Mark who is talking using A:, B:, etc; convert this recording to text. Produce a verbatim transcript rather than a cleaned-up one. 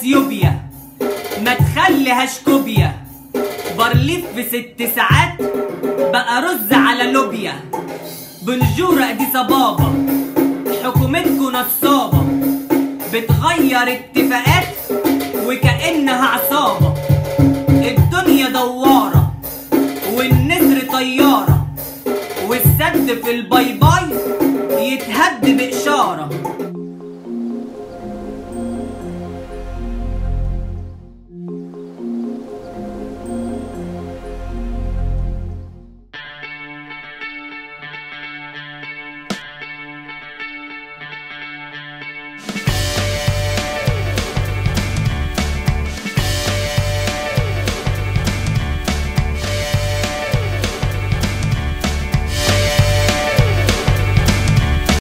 A: اثيوبيا ما تخليهاش كوبيا. بارليف في ست ساعات بقى رز على لوبيا. بنجور اديس بابا حكومتكو نصابة، بتغير اتفاقات وكأنها عصابة. الدنيا دوارة والنسر طيارة، والسد في الباي باي يتهد بإشارة.